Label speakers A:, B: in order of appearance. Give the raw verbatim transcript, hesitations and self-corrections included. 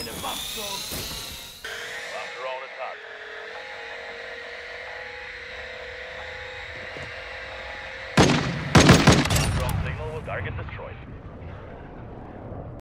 A: Eine Wachstum.
B: Drone is hot. Drone signal will target destroyed.